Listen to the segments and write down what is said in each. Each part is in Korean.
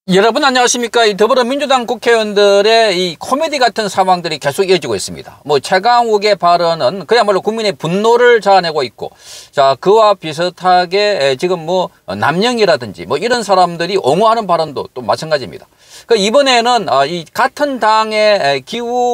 여러분 안녕하십니까? 이 더불어민주당 국회의원들의 이 코미디 같은 상황들이 계속 이어지고 있습니다. 최강욱의 발언은 그야말로 국민의 분노를 자아내고 있고, 자, 그와 비슷하게 지금 남영이라든지 이런 사람들이 옹호하는 발언도 또 마찬가지입니다. 이번에는 이 같은 당의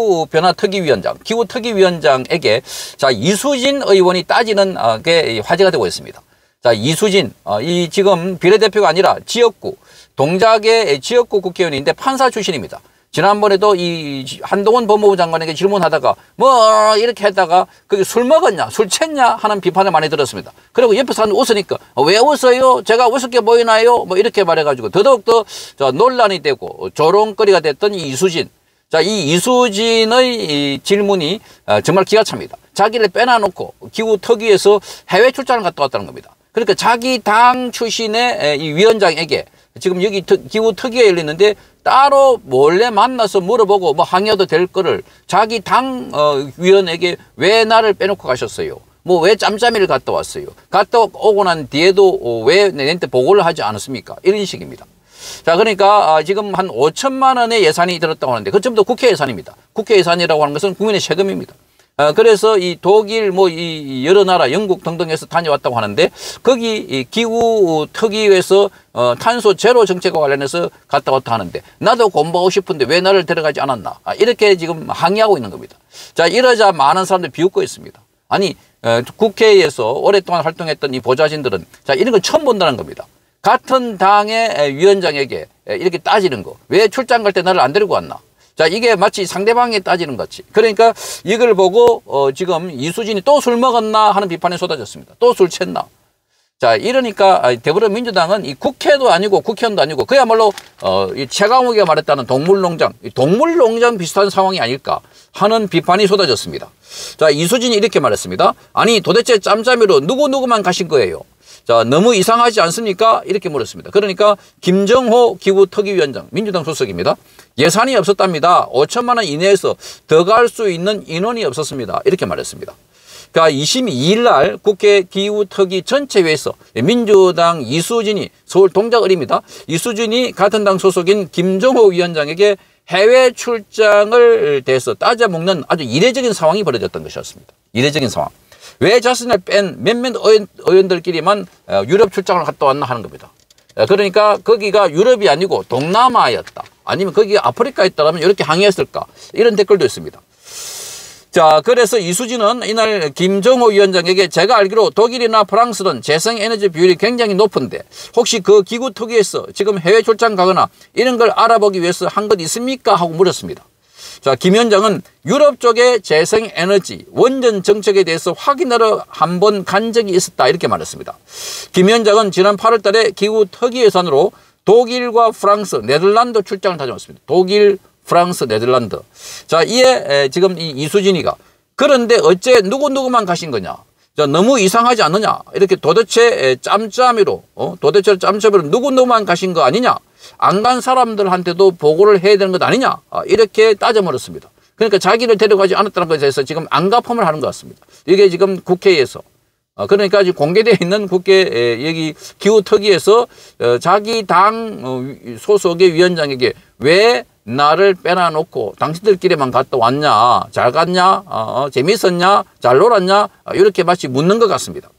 기후특위위원장에게 자, 이수진 의원이 따지는 게 화제가 되고 있습니다. 자, 이수진, 이 지금 비례대표가 아니라 지역구, 동작의 지역구 국회의원인데 판사 출신입니다. 지난번에도 이 한동훈 법무부 장관에게 질문하다가 이렇게 했다가 그게 술 먹었냐, 술 챘냐 하는 비판을 많이 들었습니다. 그리고 옆에 사람 웃으니까 왜 웃어요? 제가 우습게 보이나요? 이렇게 말해가지고 더더욱더 논란이 되고 조롱거리가 됐던 이 이수진. 자, 이 이수진의 이 질문이 정말 기가 찹니다. 자기를 빼놔놓고 기후특위에서 해외 출장을 갔다 왔다는 겁니다. 그러니까 자기 당 출신의 이 위원장에게 지금 여기 기후특위에 열리는데 따로 몰래 만나서 물어보고 항의해도 될 거를 자기 당 위원에게 왜 나를 빼놓고 가셨어요? 왜 짬짬이를 갔다 왔어요? 갔다 오고 난 뒤에도 왜 내한테 보고를 하지 않았습니까? 이런 식입니다. 자, 그러니까 지금 한 5천만 원의 예산이 들었다고 하는데 그 전부 다 국회 예산입니다. 국회 예산이라고 하는 것은 국민의 세금입니다. 그래서 이 독일 이 여러 나라 영국 등등에서 다녀왔다고 하는데 거기 이 기후특위에서 탄소 제로 정책과 관련해서 갔다 왔다 하는데 나도 공부하고 싶은데 왜 나를 데려가지 않았나, 이렇게 지금 항의하고 있는 겁니다. 자, 이러자 많은 사람들이 비웃고 있습니다. 아니 국회에서 오랫동안 활동했던 이 보좌진들은 자, 이런 걸 처음 본다는 겁니다. 같은 당의 위원장에게 이렇게 따지는 거, 왜 출장 갈 때 나를 안 데리고 왔나. 자, 이게 마치 상대방에 따지는 것 같이. 그러니까 이걸 보고 지금 이수진이 또 술 먹었나 하는 비판이 쏟아졌습니다. 또 술 챘나. 자, 이러니까 더불어민주당은 이 국회도 아니고 국회의원도 아니고 그야말로 이 최강욱이가 말했다는 동물농장 비슷한 상황이 아닐까 하는 비판이 쏟아졌습니다. 자, 이수진이 이렇게 말했습니다. 아니 도대체 짬짬이로 누구누구만 가신 거예요? 자, 너무 이상하지 않습니까? 이렇게 물었습니다. 그러니까 김정호 기후특위위원장, 민주당 소속입니다. 예산이 없었답니다. 5천만 원 이내에서 더 갈 수 있는 인원이 없었습니다. 이렇게 말했습니다. 그러니까 22일 날 국회 기후특위 전체회에서 민주당 이수진이 서울 동작을입니다. 이수진이 같은 당 소속인 김정호 위원장에게 해외 출장을 대해서 따져먹는 아주 이례적인 상황이 벌어졌던 것이었습니다. 이례적인 상황. 왜 자신을 뺀 몇몇 의원들끼리만 유럽 출장을 갔다 왔나 하는 겁니다. 그러니까 거기가 유럽이 아니고 동남아였다. 아니면 거기가 아프리카에 있다면 이렇게 항의했을까. 이런 댓글도 있습니다. 자, 그래서 이수진은 이날 김정호 위원장에게 제가 알기로 독일이나 프랑스는 재생에너지 비율이 굉장히 높은데 혹시 그 기후특위에서 지금 해외 출장 가거나 이런 걸 알아보기 위해서 한 것 있습니까? 하고 물었습니다. 자, 김 위원장은 유럽 쪽의 재생에너지 원전 정책에 대해서 확인하러 한 번 간 적이 있었다. 이렇게 말했습니다. 김 위원장은 지난 8월 달에 기후특위 예산으로 독일과 프랑스, 네덜란드 출장을 다녀왔습니다. 독일, 프랑스, 네덜란드. 자, 이에 지금 이 이수진이가 그런데 어째 누구누구만 가신 거냐? 자, 너무 이상하지 않느냐? 이렇게 도대체 짬짬이로 누구누구만 가신 거 아니냐? 안 간 사람들한테도 보고를 해야 되는 것 아니냐? 이렇게 따져물었습니다. 그러니까 자기를 데려가지 않았다는 것에 대해서 지금 안가품을 하는 것 같습니다. 이게 지금 국회에서. 그러니까 지금 공개되어 있는 국회 여기 기후특위에서 자기 당 소속의 위원장에게 왜 나를 빼놔놓고 당신들끼리만 갔다 왔냐? 잘 갔냐? 재밌었냐? 잘 놀았냐? 이렇게 마치 묻는 것 같습니다.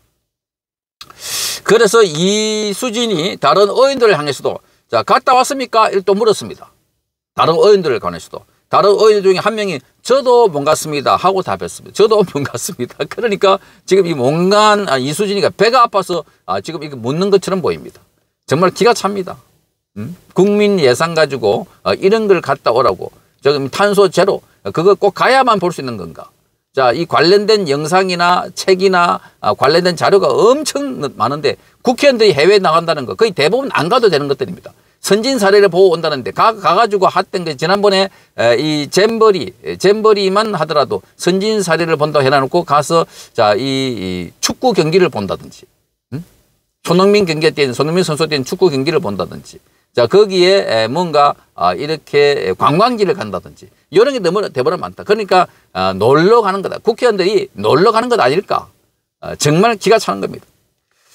그래서 이수진이 다른 의원들을 향해서도 자, 갔다 왔습니까? 이렇게 또 물었습니다. 다른 의원들을 관해서도. 다른 의원 중에 한 명이 저도 못 갔습니다 하고 답했습니다. 저도 못 갔습니다. 그러니까 지금 이 몽간 이수진이가 배가 아파서 지금 이거 묻는 것처럼 보입니다. 정말 기가 찹니다. 국민 예산 가지고 이런 걸 갔다 오라고. 지금 탄소 제로 그거 꼭 가야만 볼 수 있는 건가? 자, 이 관련된 영상이나 책이나 관련된 자료가 엄청 많은데 국회의원들이 해외에 나간다는 거 거의 대부분 안 가도 되는 것들입니다. 선진 사례를 보고 온다는데 가가지고 했던 게 지난번에 이 잼버리만 하더라도 선진 사례를 본다고 해놔놓고 가서 자, 이 축구 경기를 본다든지 손흥민 경기에 뛰는 손흥민 선수가 뛰는 축구 경기를 본다든지 자, 거기에 뭔가 이렇게 관광지를 간다든지 이런 게 너무 대버려 많다. 그러니까 놀러 가는 거다. 국회의원들이 놀러 가는 것 아닐까. 정말 기가 차는 겁니다.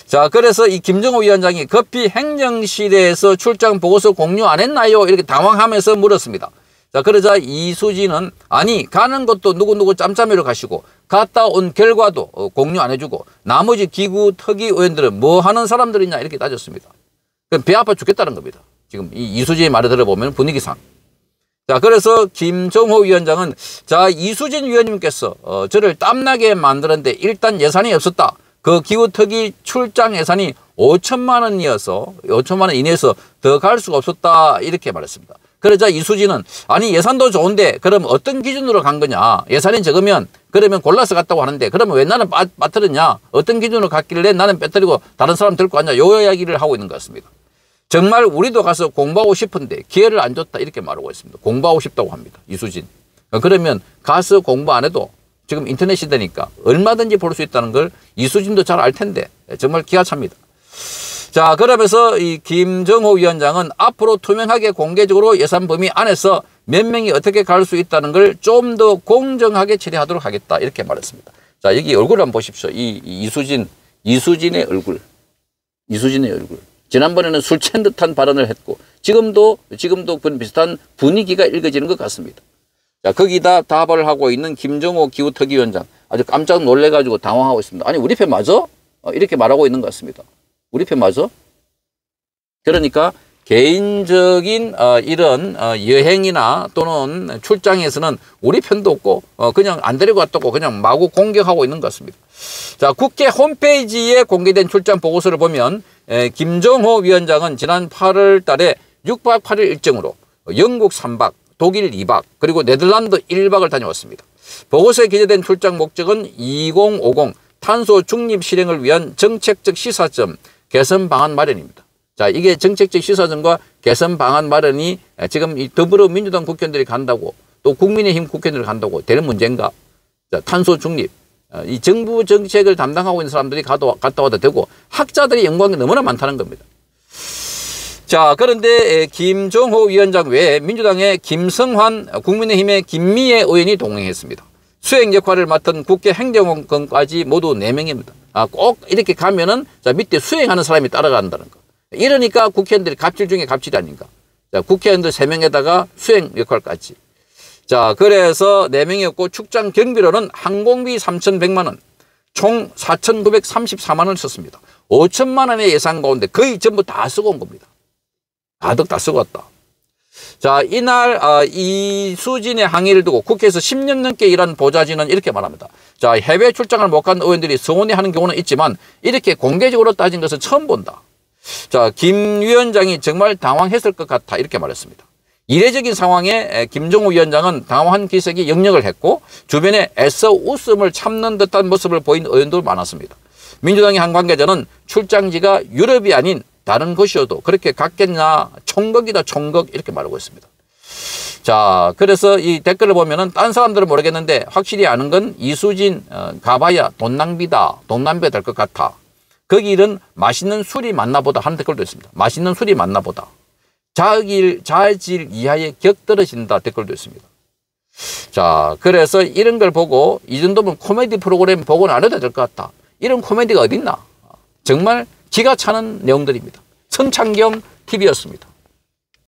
자, 그래서 이 김정호 위원장이 급히 행정실에서 출장 보고서 공유 안 했나요? 이렇게 당황하면서 물었습니다. 자, 그러자 이수진은 아니 가는 것도 누구누구 짬짬이로 가시고 갔다 온 결과도 공유 안 해주고 나머지 기구 특위 의원들은 뭐 하는 사람들이냐 이렇게 따졌습니다. 그럼 배 아파 죽겠다는 겁니다. 지금 이 이수진의 말을 들어보면 분위기상. 자, 그래서 김정호 위원장은 자, 이수진 위원님께서 저를 땀나게 만드는데 일단 예산이 없었다. 그 기후특위 출장 예산이 5천만 원이어서 5천만 원 이내에서 더 갈 수가 없었다. 이렇게 말했습니다. 그러자 이수진은 아니 예산도 좋은데 그럼 어떤 기준으로 간 거냐. 예산이 적으면 그러면 골라서 갔다고 하는데 그러면 왜 나는 빠뜨렸냐. 어떤 기준으로 갔길래 나는 빼뜨리고 다른 사람 들고 왔냐. 요 이야기를 하고 있는 것 같습니다. 정말 우리도 가서 공부하고 싶은데 기회를 안 줬다 이렇게 말하고 있습니다. 공부하고 싶다고 합니다. 이수진. 그러면 가서 공부 안 해도 지금 인터넷 시대니까 얼마든지 볼 수 있다는 걸 이수진도 잘 알 텐데 정말 기가 찹니다. 자, 그러면서 이 김정호 위원장은 앞으로 투명하게 공개적으로 예산 범위 안에서 몇 명이 어떻게 갈 수 있다는 걸 좀 더 공정하게 처리하도록 하겠다 이렇게 말했습니다. 자, 여기 얼굴 한번 보십시오. 이수진의 얼굴. 이수진의 얼굴. 지난번에는 술 취한 듯한 발언을 했고 지금도 비슷한 분위기가 읽어지는 것 같습니다. 자, 거기다 답을 하고 있는 김정호 기후특위위원장 아주 깜짝 놀래가지고 당황하고 있습니다. 아니 우리 편 맞아? 이렇게 말하고 있는 것 같습니다. 우리 편 맞아? 그러니까 개인적인 이런 여행이나 또는 출장에서는 우리 편도 없고 그냥 안 데리고 갔다고 그냥 마구 공격하고 있는 것 같습니다. 자, 국회 홈페이지에 공개된 출장 보고서를 보면 김정호 위원장은 지난 8월 달에 6박 8일 일정으로 영국 3박, 독일 2박, 그리고 네덜란드 1박을 다녀왔습니다. 보고서에 기재된 출장 목적은 2050 탄소 중립 실행을 위한 정책적 시사점 개선 방안 마련입니다. 자, 이게 정책적 시사점과 개선 방안 마련이 지금 이 더불어민주당 국회의원들이 간다고 또 국민의힘 국회의원들이 간다고 되는 문제인가? 자, 탄소 중립. 이 정부 정책을 담당하고 있는 사람들이 갔다 와도 되고 학자들이 연구한 게 너무나 많다는 겁니다. 자, 그런데 김정호 위원장 외에 민주당의 김성환, 국민의힘의 김미애 의원이 동행했습니다. 수행 역할을 맡은 국회 행정관까지 모두 4명입니다. 꼭 이렇게 가면은 자, 밑에 수행하는 사람이 따라간다는 거. 이러니까 국회의원들이 갑질 중에 갑질이 아닌가. 자, 국회의원들 3명에다가 수행 역할까지. 자, 그래서 4명이었고 출장 경비로는 항공비 3,100만 원, 총 4,934만 원을 썼습니다. 5천만 원의 예산 가운데 거의 전부 다 쓰고 온 겁니다. 가득 다 쓰고 왔다. 자, 이날 이수진의 항의를 두고 국회에서 10년 넘게 일한 보좌진은 이렇게 말합니다. 자, 해외 출장을 못 간 의원들이 서운해하는 경우는 있지만 이렇게 공개적으로 따진 것은 처음 본다. 자, 김 위원장이 정말 당황했을 것 같아 이렇게 말했습니다. 이례적인 상황에 김정호 위원장은 당황한 기색이 역력을 했고 주변에 애써 웃음을 참는 듯한 모습을 보인 의원도 많았습니다. 민주당의 한 관계자는 출장지가 유럽이 아닌 다른 곳이어도 그렇게 갔겠냐, 총각이다 총각 이렇게 말하고 있습니다. 자, 그래서 이 댓글을 보면은 딴 사람들은 모르겠는데 확실히 아는 건 이수진 가봐야 돈 낭비다, 돈 낭비가 될 것 같아. 거기는 맛있는 술이 맞나 보다 하는 댓글도 있습니다. 맛있는 술이 맞나 보다. 자질 이하에 격떨어진다 댓글도 있습니다. 자, 그래서 이런 걸 보고 이 정도면 코미디 프로그램 보고는 안 해도 될 것 같다. 이런 코미디가 어딨나. 정말 기가 차는 내용들입니다. 성창경 TV였습니다.